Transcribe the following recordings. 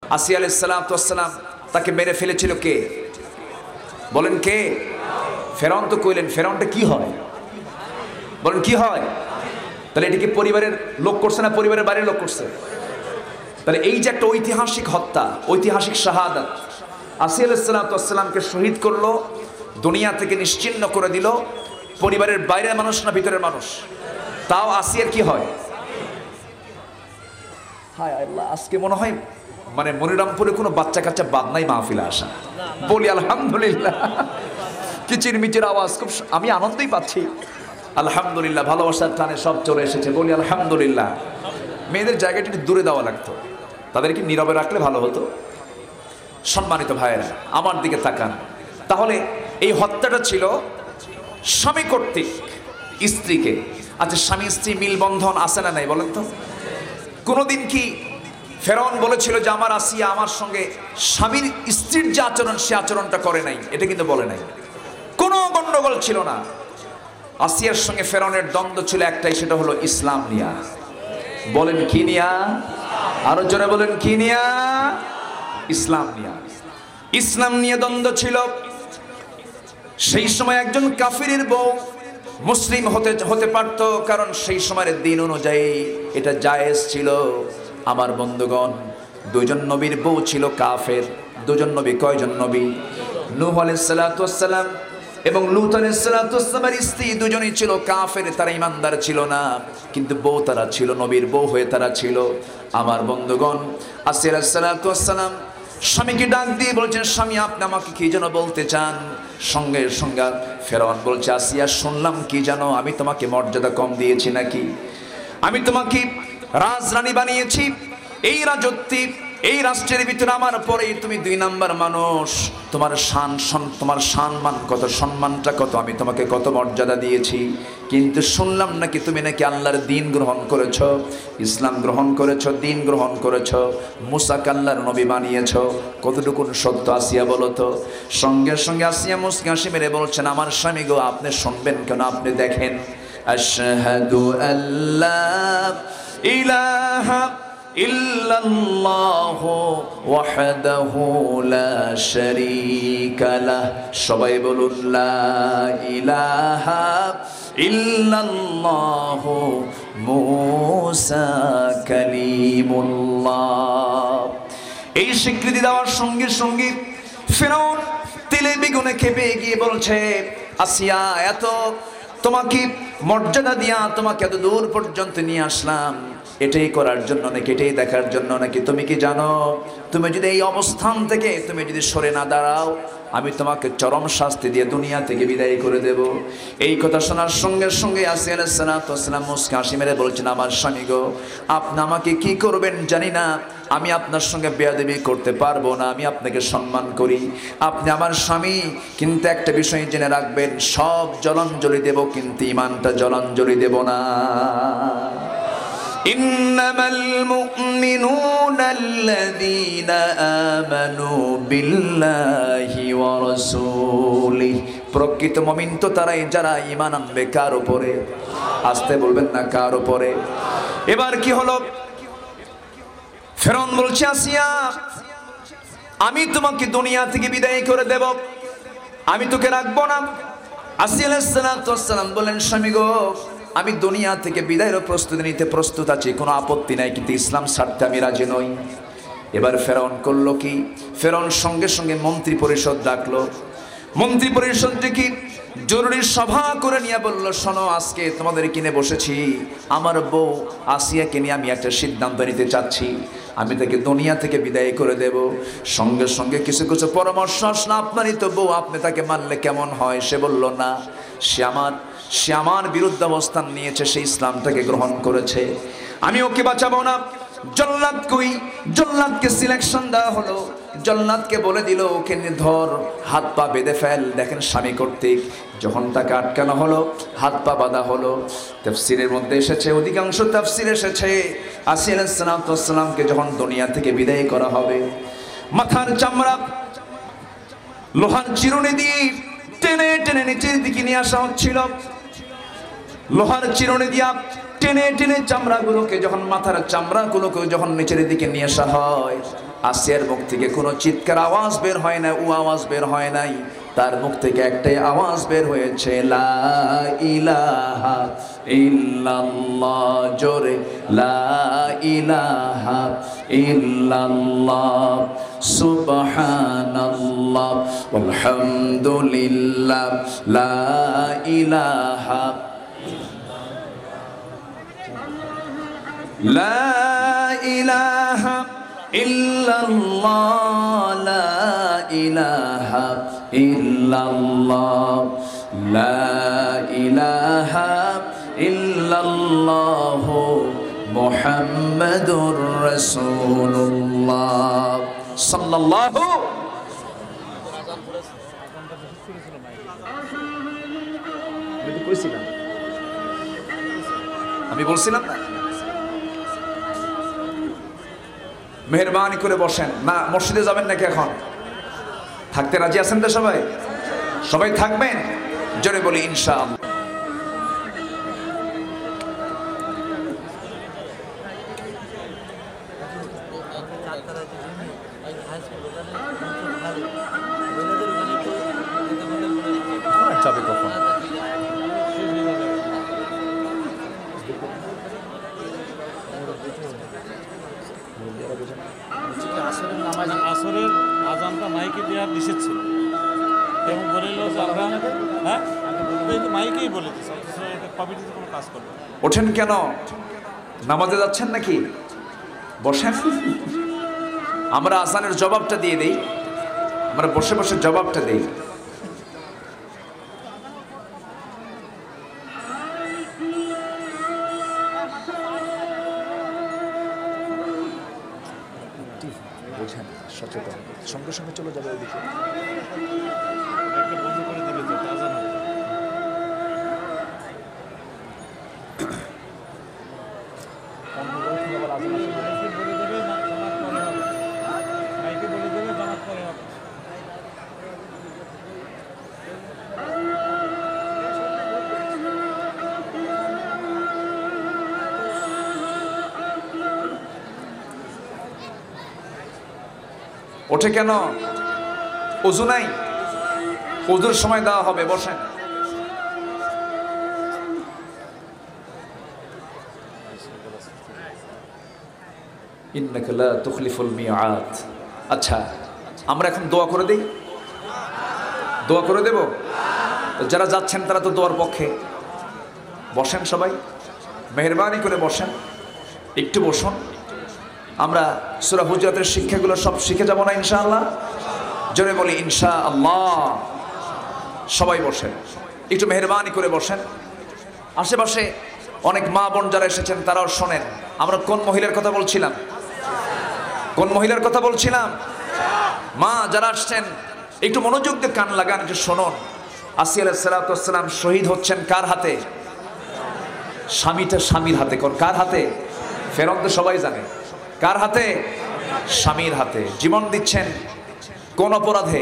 আসিয়া আলাইহিস সালাতু ওয়াস সালাম তাকে মেরে ফেলেছিল কে? বলেন কে? ফেরাউন তো কইলেন, ফেরাউনটা কি হয়? বলেন কি হয়? তাহলে এটা কি পরিবারের লোক করছে না পরিবারের বাইরের লোক করছে? তাহলে এই যে একটা ঐতিহাসিক হত্যা, ঐতিহাসিক শাহাদাত, আসিয়া আলাইহিস সালাতু ওয়াস সালামকে শহীদ করলো, দুনিয়া থেকে নিশ্চিহ্ন করে দিল। পরিবারের বাইরের মানুষ না ভিতরের মানুষ? তাও আসিয়ার কি হয়? হায় আল্লাহ, আজকে মনে হয় মানে মনিরামপুরে কোনো বাচ্চা কাচ্চা বাদ নাই মাহফিলে আসা। বলি আলহামদুলিল্লাহ, কিচির মিচির আওয়াজ, খুব আমি আনন্দই পাচ্ছি। আলহামদুলিল্লাহ, ভালোবাসার টানে সব চলে এসেছে। বলি আলহামদুলিল্লাহ। মেয়েদের জায়গাটি একটু দূরে দেওয়া লাগতো, তাদেরকে নীরবে রাখলে ভালো হতো। সম্মানিত ভাইয়েরা, আমার দিকে তাকান। তাহলে এই হত্যাটা ছিল স্বামী কর্তৃক স্ত্রীকে। আচ্ছা, স্বামী স্ত্রী মিলবন্ধন আছে না নাই বলেন তো? কোনোদিন কি ফেরাউন বলেছিল যে আমার আসিয়া আমার সঙ্গে স্বামীর স্ত্রীর যে আচরণ সে আচরণটা করে নাই? এটা কিন্তু বলে নাই। কোনো গন্ডগোল ছিল না। আসিয়ার সঙ্গে ফেরাউনের দ্বন্দ্ব ছিল একটাই, সেটা হলো ইসলাম নিয়া। বলেন কি নিয়া? আরো জোরে বলেন কি নিয়া? ইসলাম নিয়া। ইসলাম নিয়ে দ্বন্দ্ব ছিল। সেই সময় একজন কাফিরের বউ মুসলিম হতে পারত, কারণ সেই সময়ের দিন অনুযায়ী এটা জায়েজ ছিল। আমার বন্ধুগণ, দুজন নবীর বউ ছিল কাফের। দুজন নবী, কয়জন নবী? নূহ আলাইহিস সালাতু ওয়াস সালাম এবং লূত আলাইহিস সালাতু ওয়াস সালামের স্ত্রী দুজনেই ছিল কাফের, তারা ঈমানদার ছিল না, কিন্তু বউ তারা ছিল, নবীর বউ হয়ে তারা ছিল। আমার বন্ধুগণ, আসিয়া আলাইহিস সালাতু ওয়াস সালাম স্বামীকে ডাক দিয়ে বলছেন, স্বামী আপনি আমাকে কি যেন বলতে চান? সঙ্গে সঙ্গে ফেরাউন বলছে, আসিয়া শুনলাম কি জানো, আমি তোমাকে মর্যাদা কম দিয়েছি নাকি? আমি তোমাকে রাজরানী বানিয়েছি, এই রাজত্বে এই রাষ্ট্রের ভিতরে আমার পরে তুমি 2 নাম্বার মানুষ। তোমার সম্মান কত, সম্মানটা কত, আমি তোমাকে কত মর্যাদা দিয়েছি। কিন্তু শুনলাম নাকি তুমি নাকি আল্লাহর দ্বীন গ্রহণ করেছ, ইসলাম গ্রহণ করেছ, দ্বীন গ্রহণ করেছ, মুসাকে আল্লাহর নবী বানিয়েছ। কতটুকু সত্য আসিয়া বলো তো? সঙ্গে সঙ্গে আসিয়া মুসকি হাসি মেরে বলছেন, আমার স্বামী গো, আপনি শুনবেন কেন? আপনি দেখেন, আশহাদু আল্লা ইলাহা ইল্লাল্লাহু ওয়াহদাহু লা শারীকা লাহ। সবাই বলুন, লা ইলাহা ইল্লাল্লাহু মুসা কালিমুল্লাহ। এই স্বীকৃতি দেওয়ার সঙ্গে সঙ্গে ফেরাউন তিলে বেগুনে খেপে গিয়ে বলছে, আসিয়া, এত তোমাকে মর্যাদা দিয়া তোমাকে এত দূর পর্যন্ত নিয়ে আসলাম, এটাই করার জন্য নাকি, এটাই দেখার জন্য নাকি? তুমি কি জানো, তুমি যদি এই অবস্থান থেকে তুমি যদি সরে না দাঁড়াও, আমি তোমাকে চরম শাস্তি দিয়ে দুনিয়া থেকে বিদায় করে দেব। এই কথা শোনার সঙ্গে সঙ্গে আসিয়া আলাইহিস সালাতু ওয়াস সালাম মুসকি হাসি মেরে বলছেন, আমার স্বামী গো, আপনি আমাকে কি করবেন জানি না, আমি আপনার সঙ্গে বেয়াদবি করতে পারবো না, আমি আপনাকে সম্মান করি, আপনি আমার স্বামী। কিন্তু একটা বিষয় জেনে রাখবেন, সব জলাঞ্জলি দেব, কিন্তু ঈমানটা জলাঞ্জলি দেব না। ইন্নামাল মুমিনুনা আল্লাযীনা আমানু বিল্লাহি ওয়া রাসূলিহি। প্রকৃত মুমিন তো তারাই যারা ঈমান আনবে কার উপরে? আসতে বলবেন না, কার উপরে? এবার কি হলো? ফেরাউন বলছে, আসিয়া, আমি তোমাকে দুনিয়া থেকে বিদায় করে দেব, আমি তোকে রাখবো না। আসিয়া আলাইহিস সালাতু ওয়াস সালাম বলেন, স্বামী গো, আমি দুনিয়া থেকে বিদায়ের প্রস্তুতি নিতে প্রস্তুত আছি, কোনো আপত্তি নাই, কিন্তু ইসলাম ছাড়তে আমি রাজি নই। এবার ফেরাউন করলো কি? ফেরাউন সঙ্গে সঙ্গে মন্ত্রী পরিষদ ডাকলো। মন্ত্রী পরিষদ কি জরুরি সভা করে নিয়ে বলল, শোনো, আজকে তোমাদের কিনে বসেছি, আমার বউ আসিয়াকে নিয়ে আমি একটা সিদ্ধান্ত নিতে চাচ্ছি, আমি তাকে দুনিয়া থেকে বিদায় করে দেব। সঙ্গে সঙ্গে কিছু কিছু পরামর্শ আসলো, আপনারই তো বউ, আপনি তাকে মারলে কেমন হয়? সে বলল, না, সে আমার বিরুদ্ধে অবস্থান নিয়েছে, সে ইসলামটাকে গ্রহণ করেছে, আমি ওকে বাঁচাবো না। জল্লাদ কই? জল্লাদকে সিলেকশন দেওয়া হলো, জল্লাদকে বলে দিল, ওকে ধর, হাত পা বেঁধে ফেল। দেখেন, স্বামী কর্তৃক যখন তাকে আটকানো হলো, হাত পা বাঁধা হলো। তাফসীরের মধ্যে এসেছে, অধিকাংশ তাফসীর এসেছে, আসিয়া আলাইহিস সালাতু ওয়াস সালামকে যখন দুনিয়া থেকে বিদায় করা হবে, মাথার চামড়া লোহার চিরুনি দিয়ে টেনে টেনে নিচের দিকে নিয়ে আসা হচ্ছিল। লোহার চিরুনি দিয়া টেনে টেনে চামড়াগুলোকে, যখন মাথার চামড়াগুলোকে যখন নিচের দিকে নিয়ে আসা হয়, আসিয়ার মুখ থেকে কোনো চিৎকার আওয়াজ বের হয় না, ও আওয়াজ বের হয় নাই, তার মুখ থেকে একটাই আওয়াজ বের হয়েছে, লা ইলাহা ইল্লাল্লাহ, জোরে লা ইলাহা ইল্লাল্লাহ, সুবহানাল্লাহ ওয়ালহামদুলিল্লাহ, লা ইলাহা লা ইলাহা ইল্লাল্লাহ, লা ইলাহা ইল্লাল্লাহ, লা ইলাহা ইল্লাল্লাহ, মুহাম্মাদুর রাসূলুল্লাহ সাল্লাল্লাহু। আমি বলছিলাম না, মেহরবানি করে বসেন। না মসজিদে যাবেন নাকি এখন? থাকতে রাজি আছেন তো সবাই? সবাই থাকবেন? জোরে বলি ইনশাআল্লাহ। চাবি কখন? আসরের আজানটা মাইকে দেওয়ার নিষেধ ছিল এবং বলে যে আমরা হ্যাঁ মাইকেই বলে দিচ্ছি, কমিটিতে কোনো কাজ করবে। ওঠেন কেন? নামাজে যাচ্ছেন নাকি? বসেন, আমরা আজানের জবাবটা দিয়ে দেই, আমরা বসে বসে জবাবটা দেই। বুঝেন, সচেতন, সঙ্গে সঙ্গে চলে যাবে ওইদিকে। একটা বন্ধ করে দিলে তো আজান হবে। মাইকে বলে দেবে জামাত পরে হবে, মাইকে বলে দেবে জামাত পরে হবে। ওঠে কেন? ওযু নাই? ওযুর সময় দেওয়া হবে, বসেন। ইন্নাকা লা তুখলিফুল মিআদ। আচ্ছা, আমরা এখন দোয়া করে দেই? দোয়া করে দেব? যারা যাচ্ছেন তারা তো দোয়ার পক্ষে। বসেন সবাই, মেহরবানি করে বসেন, একটু বসুন। আমরা সূরা হুজুরাতের শিক্ষাগুলো সব শিখে যাব না ইনশাআল্লাহ? জোরে বলি ইনশাআল্লাহ। সবাই বসেন, একটু মেহরবানি করে বসেন। আশেপাশে অনেক মা বোন যারা এসেছেন তারাও শোনেন। আমরা কোন মহিলার কথা বলছিলাম? কোন মহিলার কথা বলছিলাম? মা যারা আসছেন একটু মনোযোগ দিয়ে কান লাগান, একটু শুনুন। আসিয়া আলাইহিস সালাতু ওয়াস সালাম শহীদ হচ্ছেন কার হাতে? স্বামীটা স্বামীর হাতে। কার হাতে? ফেরত তো সবাই জানে কার হাতে? স্বামীর হাতে। জীবন দিচ্ছেন কোন অপরাধে?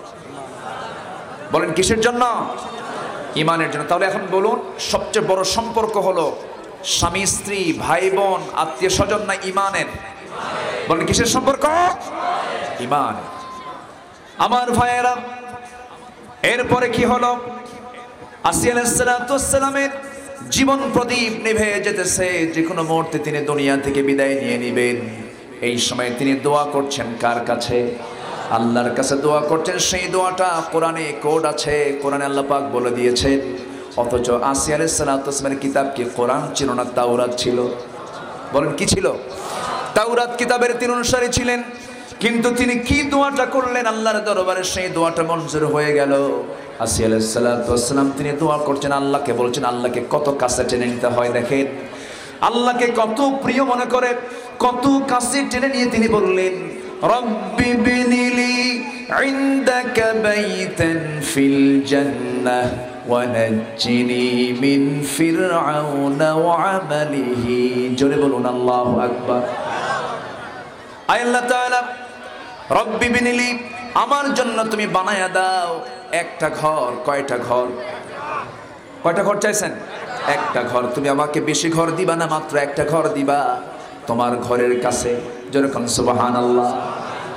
বলেন কিসের জন্য? ঈমানের জন্য। তাহলে এখন বলুন, সবচেয়ে বড় সম্পর্ক হলো স্বামী স্ত্রী, ভাই বোন, আত্মীয় স্বজন না ঈমানের? বলেন কিসের সম্পর্ক? ঈমান। আমার ভাইয়েরা, এরপরে কি হলো? আসিয়া আলাইহিস সালাতু ওয়াস সালামের জীবন প্রদীপ নিভে যেতেছে, যে কোনো মুহূর্তে তিনি দুনিয়া থেকে বিদায় নিয়ে নেবেন। এই সময় তিনি দোয়া করছেন কার কাছে? আল্লাহর কাছে দোয়া করছেন। সেই দোয়াটা কোরআনে কোড আছে, কোরআনে আল্লাহ পাক বলে দিয়েছেন। অথচ আসিয়া আলাইহিস সালাতু ওয়াস সালামের কিতাব কি কোরআন ছিল না তাওরাত ছিল? বলেন কি ছিল? তাওরাত কিতাবের তিনি অনুসারী ছিলেন, কিন্তু তিনি কি দোয়াটা করলেন আল্লাহর দরবারে, সেই দোয়াটা মঞ্জুর হয়ে গেল। আসিয়া আলাইহিস সালাতু ওয়াস সালাম তিনি দোয়া করছেন, আল্লাহকে বলছেন, আল্লাহকে কত কাছে টেনে নিতে হয় দেখেন, আল্লাহকে কত প্রিয় মনে করে কত কাছে টেনে নিয়ে তিনি বললেন, রব্বি বিনিলি ইনদাকা বাইতান ফিল জান্নাহ ওয়া নাজ্জিনি মিন ফিরআউনা ওয়া আমালিহি। জোরে বলুন আল্লাহু আকবার। আল্লাহ তাআলা রব্বি বিনিলি, আমার জন্য তুমি বানায়া দাও একটা ঘর। কয়টা ঘর? কয়টা ঘর চাইছেন? একটা ঘর। তুমি আমাকে বেশি ঘর দিবা না, মাত্র একটা ঘর দিবা তোমার ঘরের কাছে। যেরকম সুবহানাল্লাহ।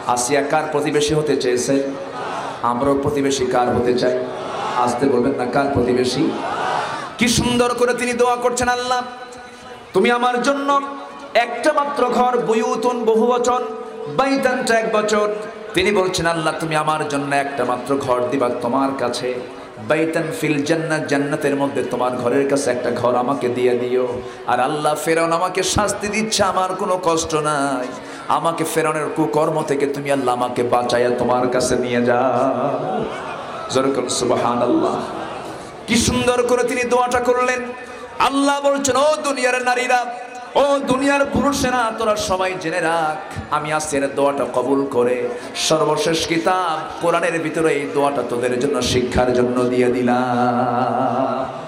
আসিয়া কার প্রতিবেশী হতে চেয়েছে? আমরাও প্রতিবেশী কার হতে চাই? আসতে বলবেন না, কার প্রতিবেশী? কি সুন্দর করে তিনি দোয়া করছেন, আল্লাহ তুমি আমার জন্য একটা মাত্র ঘর, বুয়ুতুন বহুবচন, বাইতানটা এক বচন। তিনি বলছেন আল্লাহ তুমি আমার জন্য একটা মাত্র ঘর দিবা তোমার কাছে, বাইতান ফিল জান্নাত, জান্নাতের মধ্যে তোমার ঘরের কাছে একটা ঘর আমাকে দিয়ে দিও। আর আল্লাহ ফেরাউন আমাকে শাস্তি দিচ্ছে, আমার কোনো কষ্ট নাই, আমাকে ফেরাউনের কুকর্ম থেকে তুমি আল্লাহ আমাকে বাঁচাইয়া তোমার কাছে নিয়ে যাও। জোরে সুবহানাল্লাহ। কি সুন্দর করে তিনি দোয়াটা করলেন। আল্লাহ বলছেন ও দুনিয়ার নারীরা, ও দুনিয়ার পুরুষেরা, তোরা সবাই জেনে রাখ আমি আসিয়ার দোয়াটা কবুল করে সর্বশেষ কিতাব কোরআনের ভিতরে এই দোয়াটা তোদের জন্য শিক্ষার জন্য দিয়ে দিলাম।